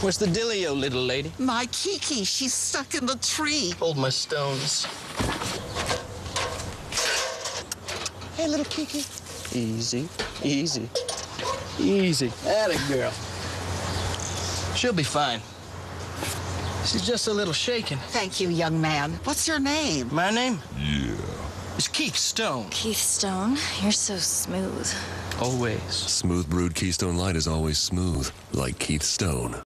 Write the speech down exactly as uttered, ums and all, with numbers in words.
Where's the dealio, little lady? My Kiki, she's stuck in the tree. Hold my stones. Hey, little Kiki. Easy, easy, easy. Atta girl. She'll be fine. She's just a little shaken. Thank you, young man. What's your name? My name? Yeah. It's KeyStone. KeyStone, you're so smooth. Always. Smooth brewed Keystone Light is always smooth, like Keith Stone.